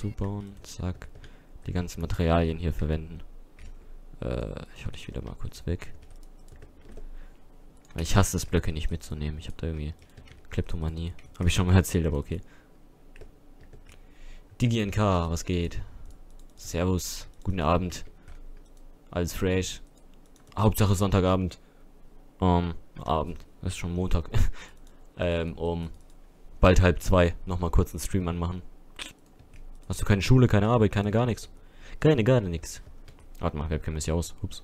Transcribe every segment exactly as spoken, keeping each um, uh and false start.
zubauen. Zack. Die ganzen Materialien hier verwenden. Äh, ich hau dich wieder mal kurz weg. Ich hasse es, Blöcke nicht mitzunehmen. Ich habe da irgendwie Kleptomanie. Habe ich schon mal erzählt, aber okay. DigiNK, was geht? Servus, guten Abend. Alles fresh. Hauptsache Sonntagabend. Um, Abend. Das ist schon Montag. ähm, um bald halb zwei nochmal kurz einen Stream anmachen. Hast du keine Schule, keine Arbeit, keine gar nichts? Keine gar nichts. Warte mal, Webcam ist ja aus. Ups.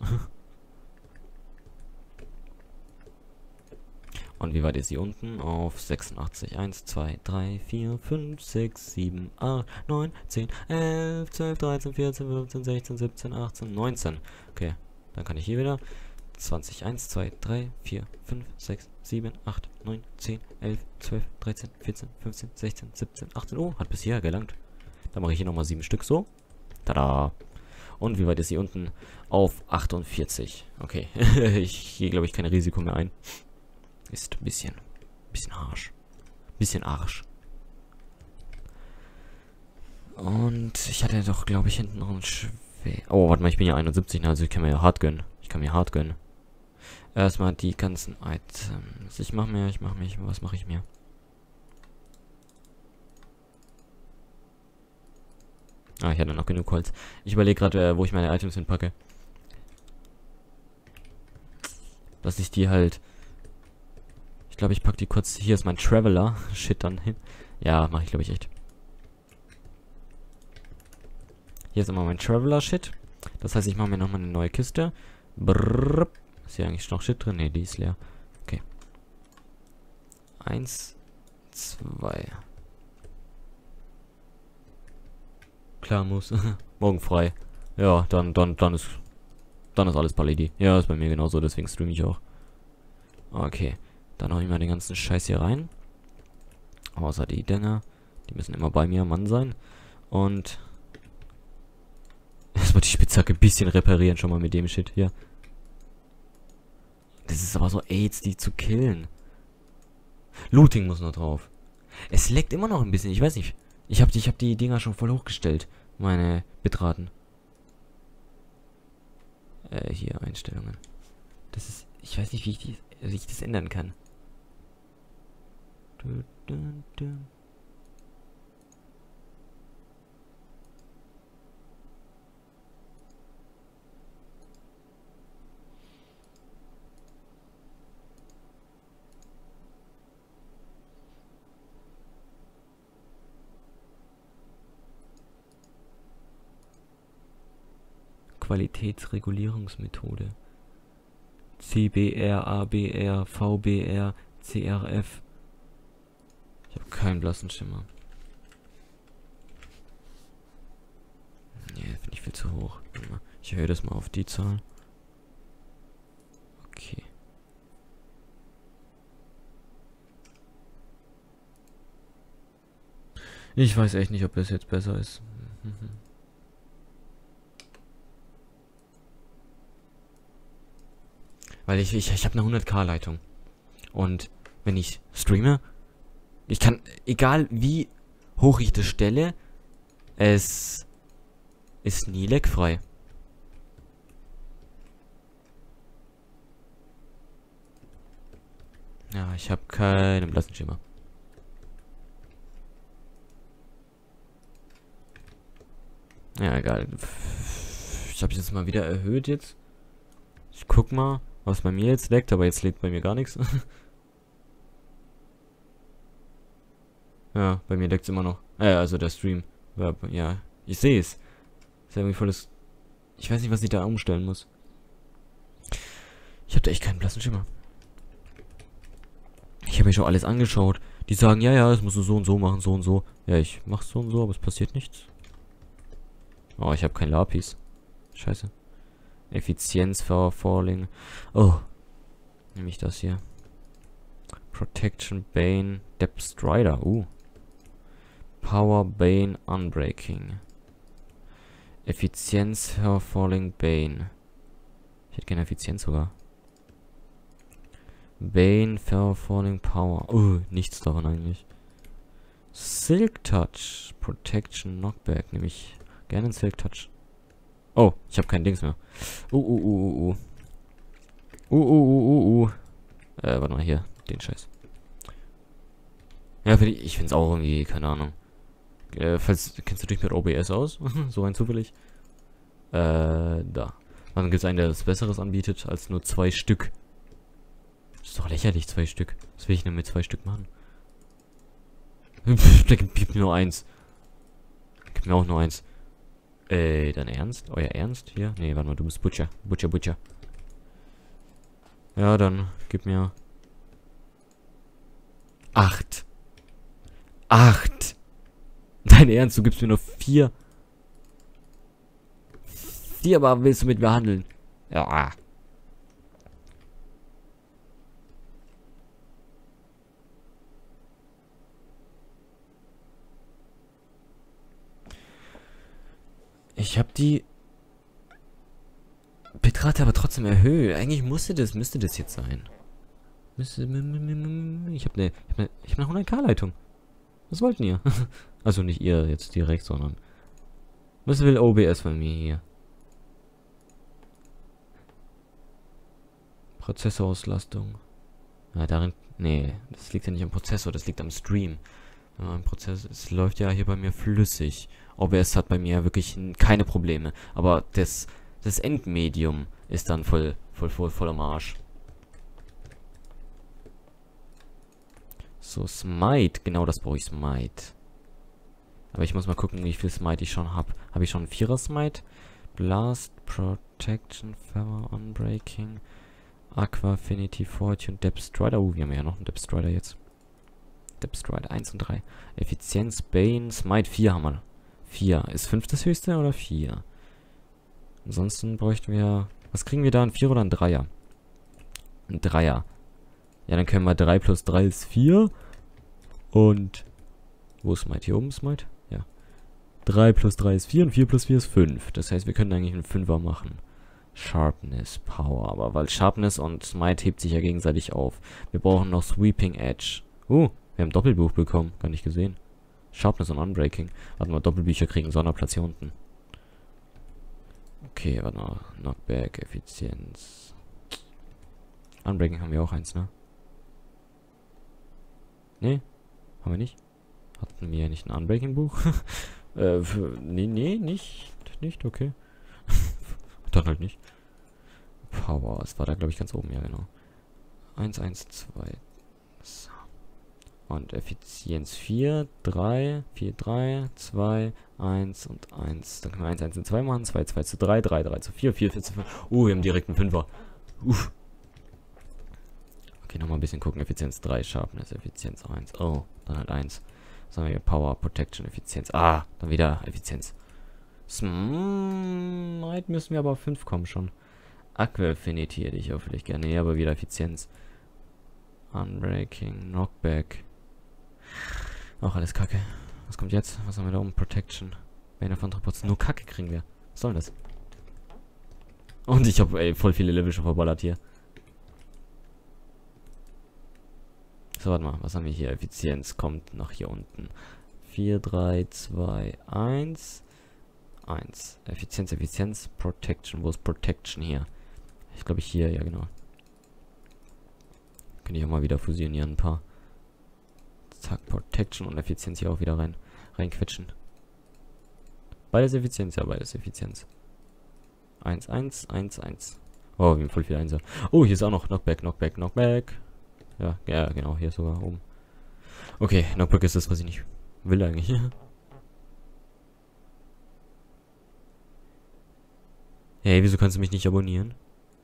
Und wie weit ist sie unten? Auf sechsundachtzig. eins, zwei, drei, vier, fünf, sechs, sieben, acht, neun, zehn, elf, zwölf, dreizehn, vierzehn, fünfzehn, sechzehn, siebzehn, achtzehn, neunzehn. Okay, dann kann ich hier wieder zwanzig. eins, zwei, drei, vier, fünf, sechs, sieben, acht, neun, zehn, elf, zwölf, dreizehn, vierzehn, fünfzehn, sechzehn, siebzehn, achtzehn. Oh, hat bis hierher gelangt. Dann mache ich hier nochmal sieben Stück so. Tada. Und wie weit ist sie unten? Auf achtundvierzig. Okay, ich gehe, glaube ich, kein Risiko mehr ein. Ist ein bisschen, bisschen Arsch. Bisschen Arsch. Und ich hatte doch, glaube ich, hinten noch ein schwer... Oh, warte mal, ich bin ja einundsiebzig, also ich kann mir ja hart gönnen. Ich kann mir hart gönnen. Erstmal die ganzen Items. Ich mache mir, ich mache mich, was mache ich mir? Ah, ich hatte noch genug Holz. Ich überlege gerade, äh, wo ich meine Items hinpacke. Dass ich die halt... Ich glaube, ich packe die kurz... Hier ist mein Traveler. Shit dann hin. Ja, mache ich, glaube ich, echt. Hier ist immer mein Traveler-Shit. Das heißt, ich mache mir nochmal eine neue Kiste. Brrrr. Ist hier eigentlich noch Shit drin? Ne, die ist leer. Okay. Eins, zwei. Klar muss. Morgen frei. Ja, dann, dann, dann ist... Dann ist alles Palidi. Ja, ist bei mir genauso, deswegen streame ich auch. Okay. Dann hau ich mal den ganzen Scheiß hier rein. Außer die Dinger. Die müssen immer bei mir Mann sein. Und... Erstmal die Spitzhacke ein bisschen reparieren, schon mal mit dem Shit hier. Das ist aber so AIDS, die zu killen. Looting muss noch drauf. Es leckt immer noch ein bisschen, ich weiß nicht. Ich habe ich hab die Dinger schon voll hochgestellt. Meine Bitraten. Äh, hier, Einstellungen. Das ist... Ich weiß nicht, wie ich, die, wie ich das ändern kann. Du, du, du. Qualitätsregulierungsmethode. C B R, A B R, V B R, C R F. Ich habe keinen blassen Schimmer. Nee, finde ich viel zu hoch. Ich erhöhe das mal auf die Zahl. Okay. Ich weiß echt nicht, ob das jetzt besser ist. Weil ich, ich, ich habe eine hundert K Leitung. Und wenn ich streame, ich kann, egal wie hoch ich das stelle, es ist nie leckfrei. Ja, ich habe keinen blassen Schimmer. Ja, egal. Ich habe jetzt mal wieder erhöht jetzt. Ich guck mal, was bei mir jetzt leckt, aber jetzt leckt bei mir gar nichts. Ja, bei mir leckt es immer noch. Äh, also der Stream. Ja, ich sehe es. Ist ja irgendwie volles... Ich weiß nicht, was ich da umstellen muss. Ich habe da echt keinen blassen Schimmer. Ich habe mir schon alles angeschaut. Die sagen, ja, ja, das musst du so und so machen, so und so. Ja, ich mach's so und so, aber es passiert nichts. Oh, ich habe kein Lapis. Scheiße. Effizienz for Falling. Oh. Nehme ich das hier. Protection Bane Depth Strider. Uh. Power Bane Unbreaking. Effizienz for Falling Bane. Ich hätte gerne Effizienz sogar. Bane for Falling Power. Uh, nichts davon eigentlich. Silk Touch. Protection Knockback. Nehme ich gerne einen Silk Touch. Oh, ich habe kein Dings mehr. Uh, uh, uh, uh, uh. Uh, uh, uh, uh, uh. Äh, warte mal, hier. Den Scheiß. Ja, find ich, ich finde es auch irgendwie, keine Ahnung. Äh, falls, kennst du dich mit O B S aus? So rein zufällig. Äh, da. Dann gibt es einen, der das Besseres anbietet, als nur zwei Stück. Das ist doch lächerlich, zwei Stück. Was will ich denn mit zwei Stück machen? Gib mir nur eins. Gib mir auch nur eins. Äh, dein Ernst? Euer Ernst? Hier? Nee, warte mal, du bist Butcher. Butcher, Butcher. Ja, dann gib mir... Acht. Acht. Dein Ernst, du gibst mir nur vier. Vier, aber willst du mit mir handeln? Ja. Ich habe die Bitrate aber trotzdem erhöht. Eigentlich musste das, müsste das jetzt sein. Müsste, ich habe eine, ich habe eine, ich habe eine hundert K Leitung. Was wollten ihr? Also nicht ihr jetzt direkt, sondern was will O B S von mir hier? Prozessorauslastung. Ja, darin, nee, das liegt ja nicht am Prozessor, das liegt am Stream. Ja, im Prozess, es läuft ja hier bei mir flüssig. O B S hat bei mir wirklich keine Probleme. Aber das, das Endmedium ist dann voll, voll, voll, voll am Arsch. So, Smite. Genau das brauche ich, Smite. Aber ich muss mal gucken, wie viel Smite ich schon habe. Habe ich schon einen Vierer Smite? Blast, Protection, Feather, Unbreaking, Aqua, Affinity, Fortune, Depth Strider. Uh, wir haben ja noch einen Depth Strider jetzt. Depth Strider eins und drei. Effizienz, Bane, Smite vier haben wir. vier. Ist fünf das höchste oder vier? Ansonsten bräuchten wir... Was kriegen wir da? Ein vier oder ein Dreier? Ein Dreier. Ja, dann können wir drei plus drei ist vier. Und... Wo ist Smite? Hier oben Smite? Ja. drei plus drei ist vier und vier plus vier ist fünf. Das heißt, wir können eigentlich einen Fünfer machen. Sharpness, Power. Aber weil Sharpness und Smite hebt sich ja gegenseitig auf. Wir brauchen noch Sweeping Edge. Uh, wir haben Doppelbuch bekommen. Gar nicht gesehen. Sharpness und Unbreaking. Warte mal, Doppelbücher kriegen Sonderplatz hier unten. Okay, warte mal. Knockback, Effizienz. Unbreaking haben wir auch eins, ne? Ne? Haben wir nicht? Hatten wir nicht ein Unbreaking-Buch? äh, für, nee, nee, nicht. Nicht, okay. Dann halt nicht. Power, es war da, glaube ich, ganz oben, ja, genau. eins, eins, zwei. So. Und Effizienz vier, drei, vier, drei, zwei, eins und eins. Dann können wir eins, eins und zwei machen. zwei, zwei zu drei, drei, drei zu vier, vier, vier zu fünf. Uh, wir haben direkt einen Fünfer. Uff. Okay, nochmal ein bisschen gucken. Effizienz drei, Sharpness, Effizienz eins. Oh, dann halt eins. Was haben wir hier? Power, Protection, Effizienz. Ah, dann wieder Effizienz. Smite müssen wir aber auf fünf kommen schon. Aqua Affinity hätte ich auch vielleicht gerne. Ja, aber wieder Effizienz. Unbreaking, Knockback. Auch alles Kacke. Was kommt jetzt? Was haben wir da oben? Protection. Bane von Trappots. Nur Kacke kriegen wir. Was soll das? Und ich habe ey, voll viele Level schon verballert hier. So, warte mal. Was haben wir hier? Effizienz kommt nach hier unten. vier, drei, zwei, eins. eins. Effizienz, Effizienz, Protection. Wo ist Protection hier? Ich glaube, hier, ja genau. Könnte ich auch mal wieder fusionieren, ein paar. Zack, Protection und Effizienz hier auch wieder rein, reinquetschen. Beides Effizienz, ja, beides Effizienz. eins, eins, eins, eins. Oh, wir haben voll viel Einser. Oh, hier ist auch noch Knockback, Knockback, Knockback. Ja, ja, genau, hier sogar oben. Okay, Knockback ist das, was ich nicht will eigentlich. Hey, wieso kannst du mich nicht abonnieren?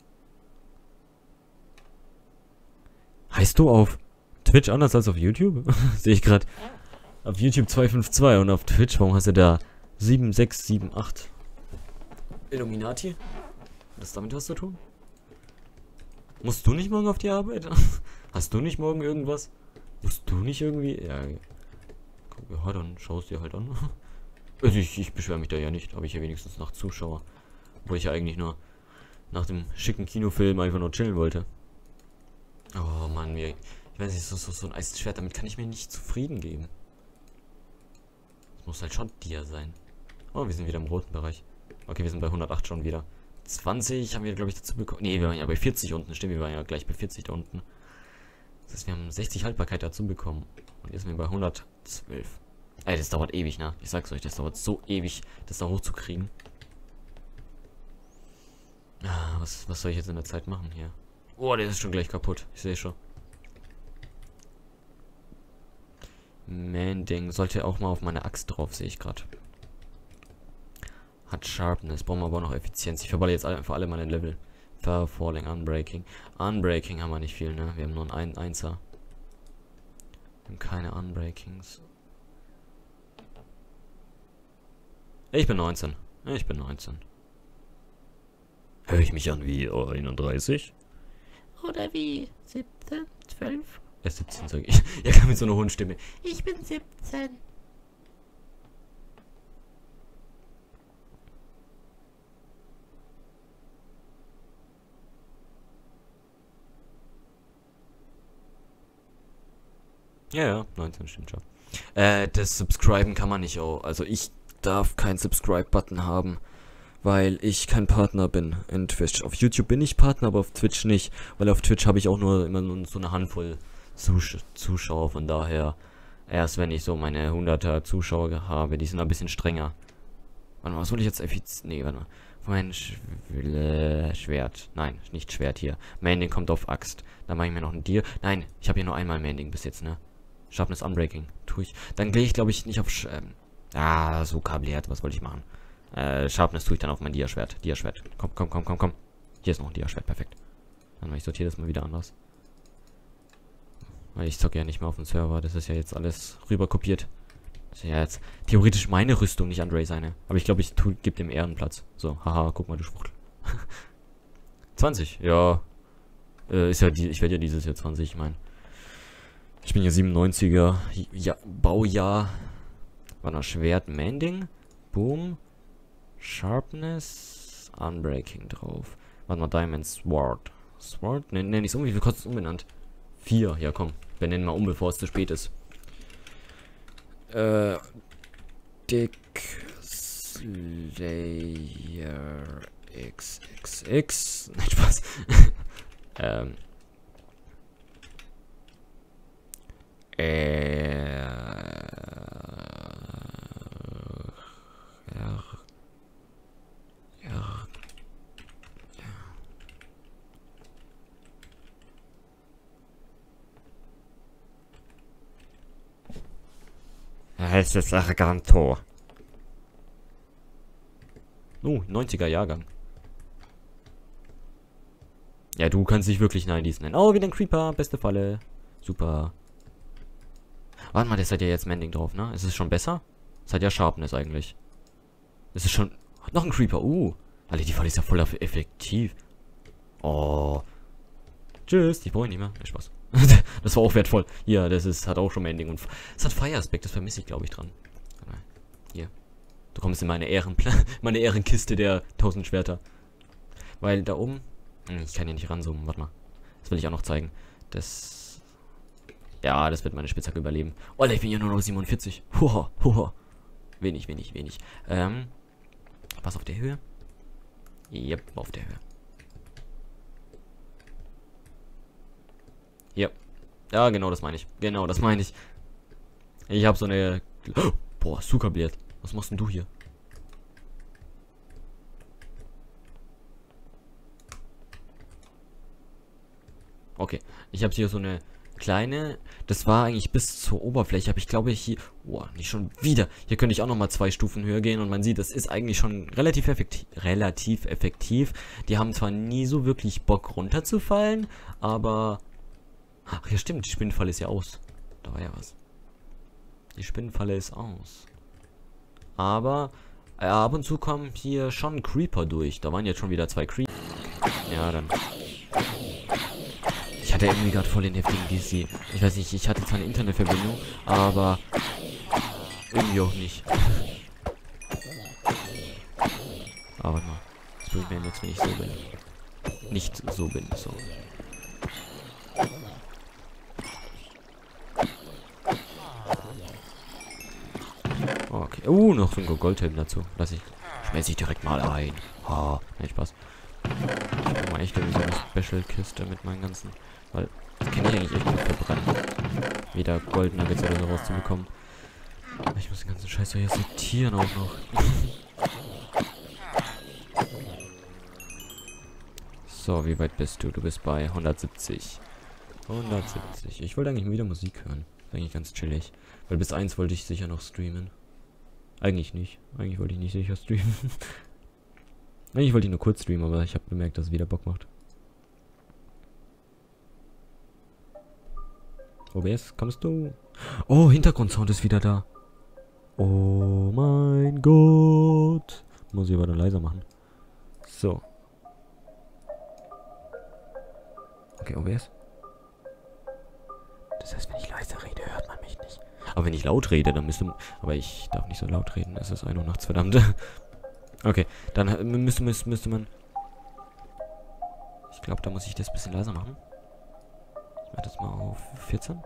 Heißt du auf Twitch anders als auf YouTube? Sehe ich gerade. Auf YouTube zwei fünf zwei und auf Twitch, warum hast du da sieben sechs sieben acht? Illuminati? Hat das damit was zu tun? Musst du nicht morgen auf die Arbeit? Hast du nicht morgen irgendwas? Musst du nicht irgendwie? Ja, ja dann schaust dir halt an. Also ich, ich beschwere mich da ja nicht, aber ich ja wenigstens nach Zuschauer. Wo ich ja eigentlich nur nach dem schicken Kinofilm einfach nur chillen wollte. Oh Mann, mir, ich weiß nicht, so, so, so ein Eisschwert, damit kann ich mir nicht zufrieden geben. muss halt schon Dia sein. Oh, wir sind wieder im roten Bereich. Okay, wir sind bei hundertacht schon wieder. zwanzig haben wir, glaube ich, dazu bekommen. Ne, wir waren ja bei vierzig unten. Stimmt, wir waren ja gleich bei vierzig da unten. Das heißt, wir haben sechzig Haltbarkeit dazu bekommen. Und jetzt sind wir bei hundertzwölf. Ey, das dauert ewig, ne? Ich sag's euch, das dauert so ewig, das da hochzukriegen. Ah, was, was soll ich jetzt in der Zeit machen hier? Oh, der ist schon gleich kaputt. Ich sehe schon. Mending sollte auch mal auf meine Axt drauf, sehe ich gerade. Hat Sharpness, brauchen wir aber noch Effizienz. Ich verballe jetzt einfach alle meine Level. Falling, Unbreaking. Unbreaking haben wir nicht viel, ne? Wir haben nur einen Einser. Wir haben keine Unbreakings. Ich bin neunzehn. Ich bin neunzehn. Höre ich mich an wie einunddreißig? Oder wie siebzehn, zwölf? Er ist siebzehn, sag ich. Er kann mit so einer hohen Stimme. Ich bin siebzehn. Ja, ja, neunzehn stimmt schon. Äh, das Subscriben kann man nicht auch. Also ich darf keinen Subscribe-Button haben, weil ich kein Partner bin in Twitch. Auf YouTube bin ich Partner, aber auf Twitch nicht. Weil auf Twitch habe ich auch nur immer nur so eine Handvoll Zus Zuschauer. Von daher, erst wenn ich so meine hunderter Zuschauer habe, die sind ein bisschen strenger. Warte mal, was soll ich jetzt effizient... Nee, warte mal. Mein Sch äh, Schwert. Nein, nicht Schwert hier. Mending kommt auf Axt. Dann mache ich mir noch ein Deer. Nein, ich habe hier nur einmal Mending bis jetzt, ne? Sharpness Unbreaking. Tue ich. Dann gehe ich, glaube ich, nicht auf... Sch ähm, ah, so kabliert. Was wollte ich machen? Äh, Sharpness tue ich dann auf mein Dia-Schwert. Dia-Schwert. Komm, komm, komm, komm, komm. Hier ist noch ein Dia-Schwert. Perfekt. Dann ich sortiere das mal wieder anders. Weil ich zocke ja nicht mehr auf dem Server. Das ist ja jetzt alles rüber kopiert. Das ist ja jetzt theoretisch meine Rüstung, nicht Andre seine. Aber ich glaube, ich gebe dem Ehrenplatz. So, haha, guck mal, du Schwuchtel. zwanzig, ja. Äh, ist ja die, ich werde ja dieses Jahr zwanzig, ich meine. Ich bin ja siebenundneunziger. Ja, Baujahr. War noch Schwert, Mending. Boom. Sharpness. Unbreaking drauf. Warte mal, Diamond Sword. Sword? Ne, ne, nicht so. Wie viel kostet es umbenannt? Vier. Ja, komm. Wir nennen mal um, bevor es zu spät ist. Äh. Dick Slayer X X X. Nein, Spaß. ähm. Äh. Ja. Ja. Es ist Arganto. Oh, neunziger Jahrgang. Ja, du kannst dich wirklich neunzig nennen. Oh, wieder ein Creeper. Beste Falle. Super. Warte mal, das hat ja jetzt Mending drauf, ne? Ist es schon besser? Es hat ja Sharpness eigentlich. Es ist schon... Noch ein Creeper. Uh. Alter, die Falle ist ja voll effektiv. Oh. Tschüss. Die brauche ich nicht mehr. Ja, Spaß. Das war auch wertvoll. Hier, das ist, hat auch schon Mending und... Es hat Fire Aspect, das vermisse ich, glaube ich, dran. Hier. Du kommst in meine Ehrenpla meine Ehrenkiste der tausend Schwerter. Weil da oben... Hm, ich kann hier nicht ranzoomen, warte mal. Das will ich auch noch zeigen. Das... Ja, das wird meine Spitzhacke überleben. Oh, ich bin ja nur noch siebenundvierzig. Huha, huha. Wenig, wenig, wenig. Ähm... Was auf der Höhe? Yep, auf der Höhe. Ja. Ja, genau, das meine ich. Genau, das meine ich. Ich habe so eine... Oh, boah, Zuckerbliert. Was machst denn du hier? Okay. Ich habe hier so eine kleine... Das war eigentlich bis zur Oberfläche. Aber ich glaube hier... Boah, nicht schon wieder. Hier könnte ich auch nochmal zwei Stufen höher gehen. Und man sieht, das ist eigentlich schon relativ effektiv. Relativ effektiv. Die haben zwar nie so wirklich Bock runterzufallen. Aber... Ach ja, stimmt, die Spinnenfalle ist ja aus. Da war ja was. Die Spinnenfalle ist aus. Aber äh, ab und zu kommen hier schon Creeper durch. Da waren jetzt schon wieder zwei Creeper. Ja, dann. Ich hatte irgendwie gerade voll den heftigen D C. Ich weiß nicht, ich hatte zwar eine Internetverbindung, aber irgendwie auch nicht. Aber warte mal. Das bringt mir nichts, wenn ich so bin. Nicht so bin, so. Okay. Uh, noch so ein Goldhelm dazu. Lass ich. Schmeiß ich direkt mal ein. Ha, oh, nein, Spaß. Ich brauche mal echt irgendwie so eine Special-Kiste mit meinen ganzen. Weil, das kann ich eigentlich echt gut verbrennen. Wieder Gold Nuggets oder so rauszubekommen. Ich muss den ganzen Scheiß hier sortieren auch noch. So, wie weit bist du? Du bist bei hundertsiebzig. hundertsiebzig. Ich wollte eigentlich wieder Musik hören. Ist eigentlich ganz chillig. Weil bis eins wollte ich sicher noch streamen. Eigentlich nicht. Eigentlich wollte ich nicht sicher streamen. Eigentlich wollte ich nur kurz streamen, aber ich habe bemerkt, dass es wieder Bock macht. O B S, kommst du? Oh, Hintergrundsound ist wieder da. Oh mein Gott. Muss ich aber dann leiser machen. So. Okay, O B S. Das heißt, wenn ich leise rede, hört man mich nicht. Aber wenn ich laut rede, dann müsste... Aber ich darf nicht so laut reden. Es ist ein Uhr nachts, verdammt. Okay, dann müsste, müsste, müsste man... Ich glaube, da muss ich das ein bisschen leiser machen. Ich mache das mal auf vierzehn.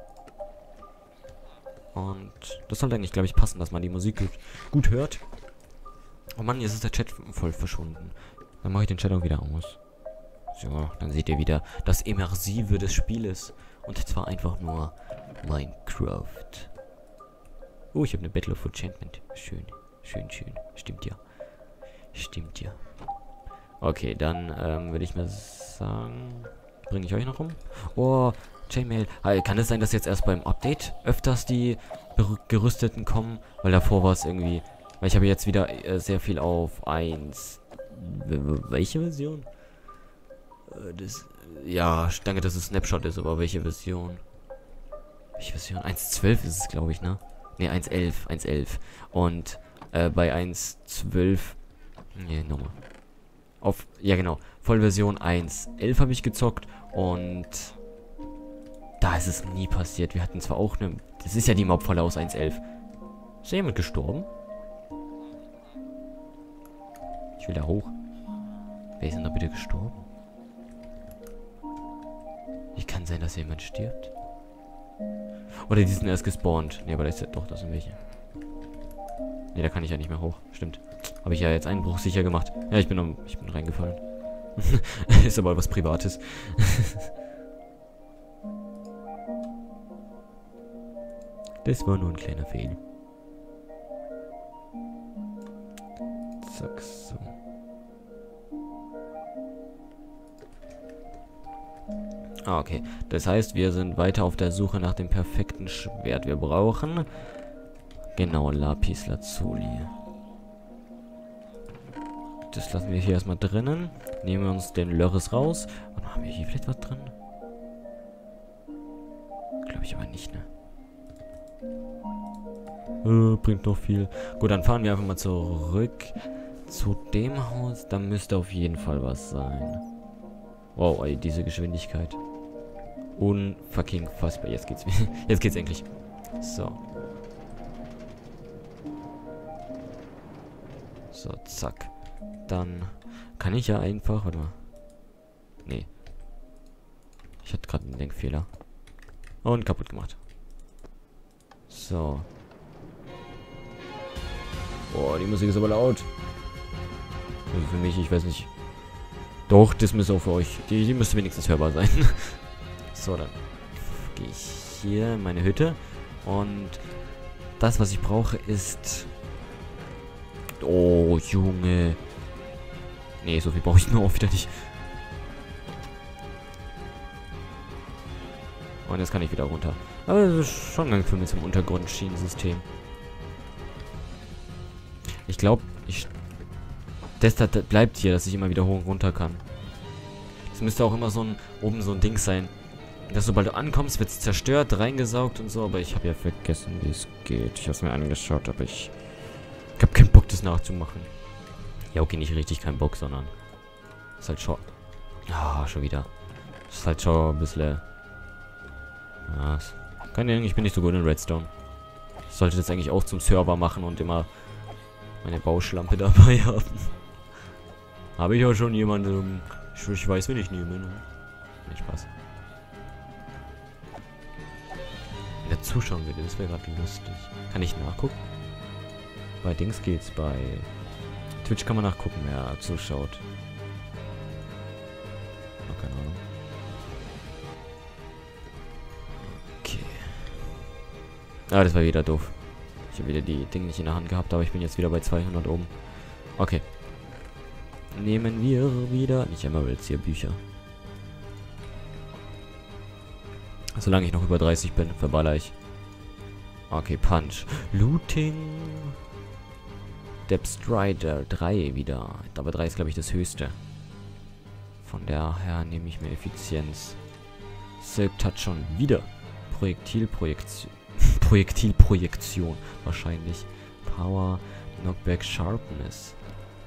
Und das sollte eigentlich, glaube ich, passen, dass man die Musik gut, gut hört. Oh Mann, jetzt ist der Chat voll verschwunden. Dann mache ich den Chat auch wieder aus. So, dann seht ihr wieder das Immersive des Spieles. Und zwar einfach nur Minecraft. Oh, ich habe eine Battle of Enchantment. Schön, schön, schön. Stimmt ja. Stimmt ja. Okay, dann ähm, würde ich mal sagen... Bringe ich euch noch um? Oh, J-Mail. Hey, kann es sein, dass jetzt erst beim Update öfters die Gerüsteten kommen? Weil davor war es irgendwie... Weil ich habe jetzt wieder äh, sehr viel auf eins... Welche Version? Äh, das... Ja, danke, dass es Snapshot ist, aber welche Version? Welche Version? eins Punkt zwölf ist es, glaube ich, ne? Ne, eins Punkt elf. eins Punkt elf. Und äh, bei eins Punkt zwölf... Ne, nochmal. Auf, ja genau, Vollversion eins Punkt elf habe ich gezockt und da ist es nie passiert. Wir hatten zwar auch eine, das ist ja die Mobfalle aus eins Punkt elf. Ist da jemand gestorben? Ich will da hoch. Wer ist denn da bitte gestorben? Wie kann sein, dass jemand stirbt? Oder die sind erst gespawnt. Ne, aber da ist ja doch, das sind welche. Ne, da kann ich ja nicht mehr hoch. Stimmt. Habe ich ja jetzt Einbruch sicher gemacht. Ja, ich bin um, ich bin reingefallen. Ist aber was Privates. Das war nur ein kleiner Fehler. Zack, so. Ah, okay. Das heißt, wir sind weiter auf der Suche nach dem perfekten Schwert. Wir brauchen... Genau, Lapis Lazuli. Das lassen wir hier erstmal drinnen. Nehmen wir uns den Lörres raus. Und haben wir hier vielleicht was drin? Glaube ich aber nicht, ne? Äh, bringt noch viel. Gut, dann fahren wir einfach mal zurück zu dem Haus. Da müsste auf jeden Fall was sein. Wow, ey, diese Geschwindigkeit. Unfucking fassbar. Jetzt geht's. Jetzt geht's endlich. So. So, zack. Dann kann ich ja einfach... Warte mal. Nee. Ich hatte gerade einen Denkfehler. Und kaputt gemacht. So. Boah, die Musik ist aber laut. Also für mich, ich weiß nicht. Doch, das müsste auch für euch. Die, die müsste wenigstens hörbar sein. So, dann gehe ich hier in meine Hütte. Und das, was ich brauche, ist... Oh, Junge. Nee, so viel brauche ich nur auch wieder nicht. Und jetzt kann ich wieder runter. Aber das ist schon ganz cool mit so einem Untergrundschienensystem. Ich glaube, ich... Das, das, das bleibt hier, dass ich immer wieder hoch und runter kann. Es müsste auch immer so ein... Oben so ein Ding sein. Dass sobald du ankommst, wird es zerstört, reingesaugt und so. Aber ich habe ja vergessen, wie es geht. Ich habe es mir angeschaut, aber ich... Ich habe keinen Bock, das nachzumachen. Ja, okay, nicht richtig keinen Bock, sondern... Ist halt schon... Ah, schon wieder. Ist halt schon ein bisschen... Ja, keine Ahnung, ich bin nicht so gut in Redstone. Ich sollte das eigentlich auch zum Server machen und immer meine Bauschlampe dabei haben. Habe ich auch schon jemanden... Ich, ich weiß, wen ich nehme, ne? Nicht Spaß. Wenn der zuschauen würde, das wäre gerade lustig. Kann ich nachgucken? Bei Dings geht's. Bei Twitch kann man nachgucken, wer zuschaut. Oh, keine Ahnung. Okay. Ah, das war wieder doof. Ich habe wieder die Dinge nicht in der Hand gehabt, aber ich bin jetzt wieder bei zweihundert oben. Okay. Nehmen wir wieder... Nicht Emeralds, hier Bücher. Solange ich noch über dreißig bin, verballer ich. Okay, Punch. Looting. Depth Strider drei wieder. Aber drei ist, glaube ich, das höchste. Von daher nehme ich mir Effizienz. Silk Touch schon wieder. Projektilprojektion. Projektilprojektion. Wahrscheinlich. Power. Knockback Sharpness.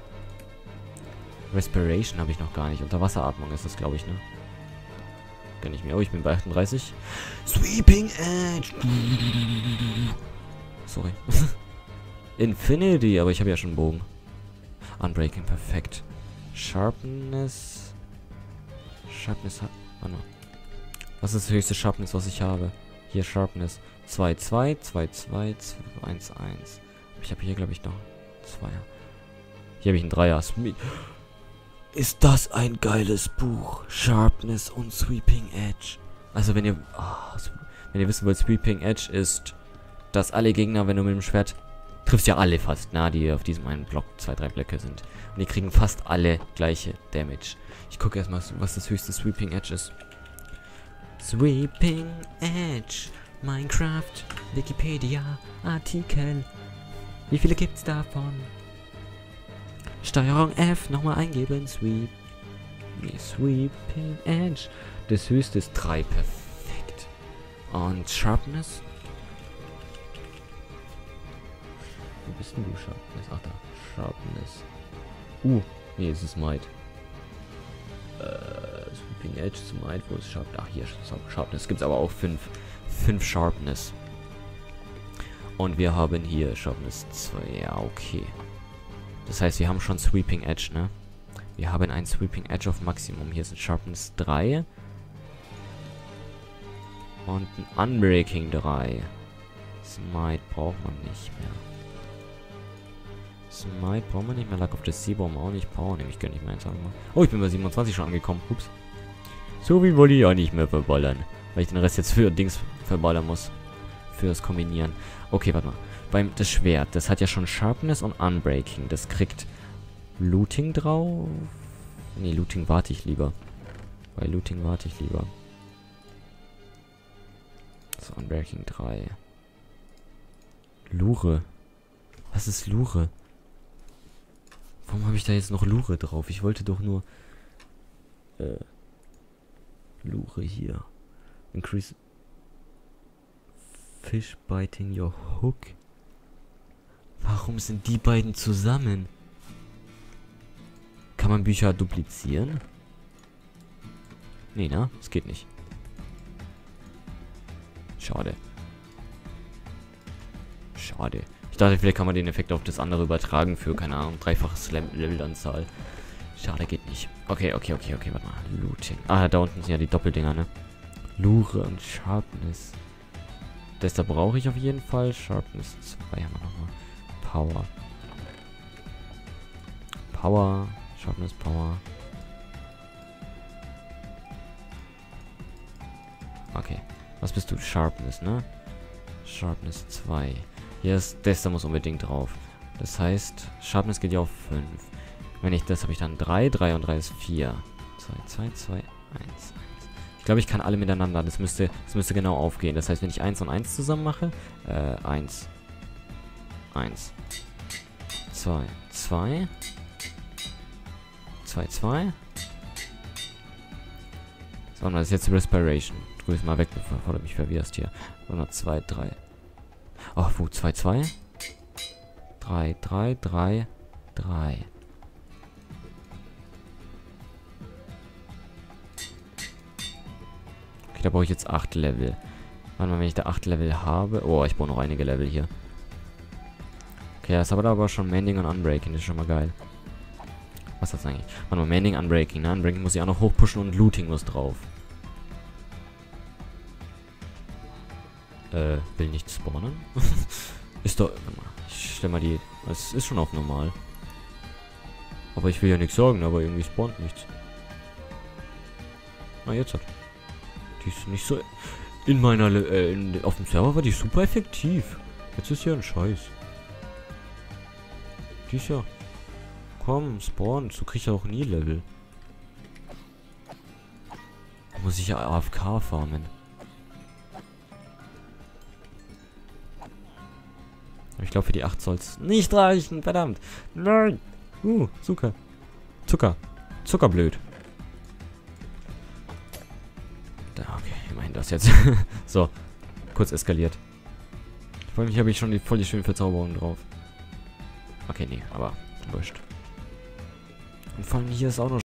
Respiration habe ich noch gar nicht. Unterwasseratmung ist das, glaube ich, ne? Gönn ich mir. Oh, ich bin bei achtunddreißig. Sweeping Edge. Sorry. Infinity, aber ich habe ja schon einen Bogen. Unbreaking, perfekt. Sharpness. Sharpness hat... Warte mal. Was ist das höchste Sharpness, was ich habe? Hier Sharpness. zwei, zwei, zwei, zwei, eins, eins. Ich habe hier, glaube ich, noch zwei. Hier habe ich einen Dreier. Ist das ein geiles Buch? Sharpness und Sweeping Edge. Also wenn ihr... Oh, wenn ihr wissen wollt, Sweeping Edge ist, dass alle Gegner, wenn du mit dem Schwert... Triffst ja alle fast, na, die auf diesem einen Block zwei, drei Blöcke sind. Und die kriegen fast alle gleiche Damage. Ich gucke erstmal, was das höchste Sweeping Edge ist. Sweeping Edge. Minecraft. Wikipedia. Artikel. Wie viele gibt's davon? Steuerung F. Nochmal eingeben. Sweep. Nee, Sweeping Edge. Das höchste ist drei. Perfekt. Und Sharpness. Wo bist denn du, Sharpness? Ach da. Sharpness. Uh. Nee, es ist Might. Äh, Sweeping Edge zum Might. Wo ist Sharpness? Ach, hier. Sharpness. Gibt's aber auch fünf. fünf Sharpness. Und wir haben hier Sharpness zwei. Ja, okay. Das heißt, wir haben schon Sweeping Edge, ne? Wir haben ein Sweeping Edge auf Maximum. Hier sind Sharpness drei. Und ein Unbreaking drei. Smite braucht man nicht mehr. Smite braucht man nicht mehr. Luck of the Sea braucht man auch nicht. Power nehme ich gar nicht mehr. Oh, ich bin bei siebenundzwanzig schon angekommen. Ups. So wie wollte ich auch nicht mehr verballern. Weil ich den Rest jetzt für Dings verballern muss. Fürs Kombinieren. Okay, warte mal. Beim das Schwert, das hat ja schon Sharpness und Unbreaking. Das kriegt Looting drauf. Nee, Looting warte ich lieber. Bei Looting warte ich lieber. So, Unbreaking drei. Lure. Was ist Lure? Warum habe ich da jetzt noch Lure drauf? Ich wollte doch nur... Äh... Lure hier. Increase... Fish biting your hook. Warum sind die beiden zusammen? Kann man Bücher duplizieren? Nee, ne? Das geht nicht. Schade. Schade. Ich dachte, vielleicht kann man den Effekt auf das andere übertragen für, keine Ahnung, dreifaches Levelanzahl. Schade, geht nicht. Okay, okay, okay, okay, warte mal. Looting. Ah, da unten sind ja die Doppeldinger, ne? Lure und Sharpness. Das da brauche ich auf jeden Fall. Sharpness zwei haben wir nochmal. Power. Power. Sharpness, Power. Okay. Was bist du? Sharpness, ne? Sharpness zwei. Hier ist das, da muss unbedingt drauf. Das heißt, Sharpness geht ja auf fünf. Wenn ich das, habe ich dann drei. drei und drei ist vier. zwei, zwei, zwei, eins. Ich glaube, ich kann alle miteinander. Das müsste, das müsste genau aufgehen. Das heißt, wenn ich eins und eins zusammen mache, äh, eins. eins. zwei, zwei. zwei, zwei. So, das ist jetzt Respiration. Grüß mal weg, bevor du mich verwirrst hier. Sondern zwei, drei. Oh, wo? zwei, zwei. drei, drei, drei, drei. Okay, da brauche ich jetzt acht Level. Warte mal, wenn ich da acht Level habe. Oh, ich brauche noch einige Level hier. Okay, das hat aber schon Mending und Unbreaking. Das ist schon mal geil. Was ist das eigentlich? Warte mal, Mending, Unbreaking. Ne? Unbreaking muss ich auch noch hochpushen und Looting muss drauf. Äh, will nicht spawnen. Ist doch... Ich stell mal die... Es ist schon auf normal. Aber ich will ja nichts sagen, aber irgendwie spawnt nichts. Ah, jetzt hat. Die ist nicht so... In meiner... Le äh, in, auf dem Server war die super effektiv. Jetzt ist ja ein Scheiß. Die ist ja... Komm, spawn. So krieg ich auch nie Level. Da muss ich ja A F K farmen. Aber ich glaube, für die acht soll es nicht reichen. Verdammt. Nein. Uh, Zucker. Zucker. Zuckerblöd. Da, okay. Immerhin das jetzt. So. Kurz eskaliert. Vor allem hier habe ich schon die voll die schöne Verzauberung drauf. Okay, nee. Aber wurscht. Und vor allem hier ist auch noch